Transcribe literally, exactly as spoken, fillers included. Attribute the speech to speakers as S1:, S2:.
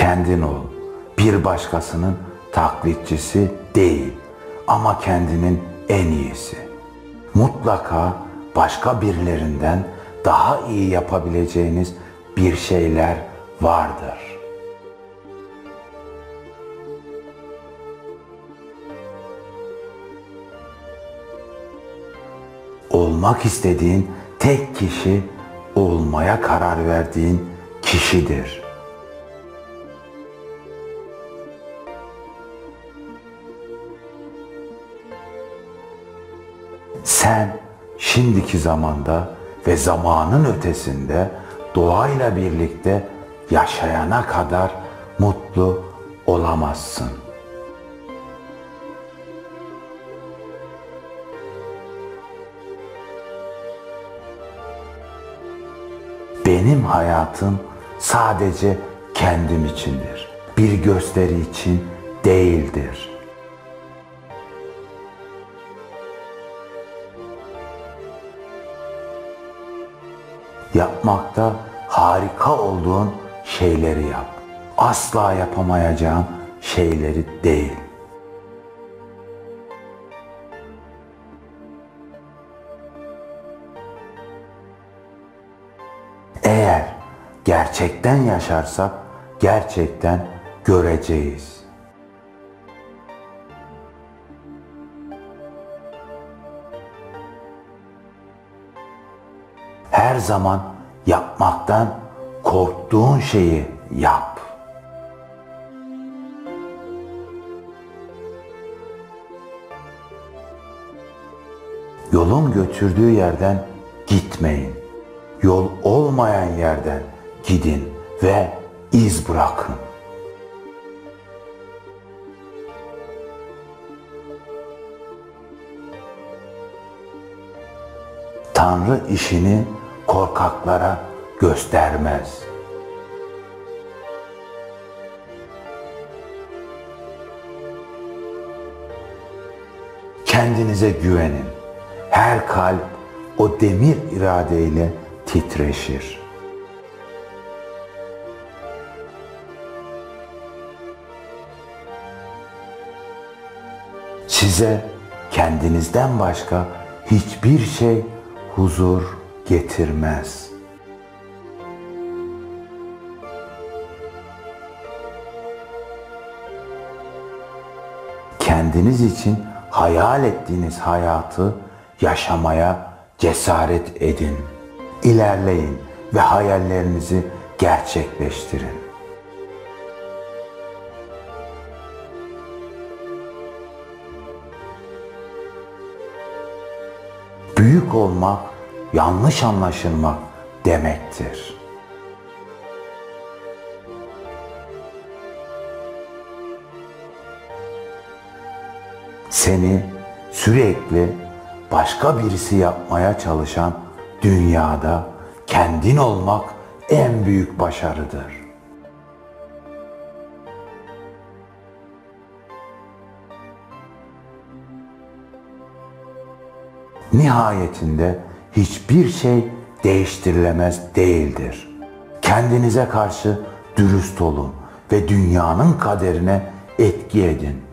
S1: Kendin ol. Bir başkasının taklitçisi değil ama kendinin en iyisi. Mutlaka başka birilerinden daha iyi yapabileceğiniz bir şeyler vardır. Olmak istediğin tek kişi olmaya karar verdiğin kişidir. Sen şimdiki zamanda ve zamanın ötesinde doğayla birlikte yaşayana kadar mutlu olamazsın. Benim hayatım sadece kendim içindir. Bir gösteri için değildir. Yapmakta harika olduğun şeyleri yap. Asla yapamayacağın şeyleri değil. Eğer gerçekten yaşarsak gerçekten göreceğiz. Her zaman yapmaktan korktuğun şeyi yap. Yolun götürdüğü yerden gitmeyin. Yol olmayan yerden gidin ve iz bırakın. Tanrı işini korkaklara göstermez. Kendinize güvenin. Her kalp o demir iradeyle titreşir. Size kendinizden başka hiçbir şey huzur getirmez. Kendiniz için hayal ettiğiniz hayatı yaşamaya cesaret edin. İlerleyin ve hayallerinizi gerçekleştirin. Büyük olmak, yanlış anlaşılmak demektir. Seni sürekli başka birisi yapmaya çalışan dünyada kendin olmak en büyük başarıdır. Nihayetinde hiçbir şey değiştirilemez değildir. Kendinize karşı dürüst olun ve dünyanın kaderine etki edin.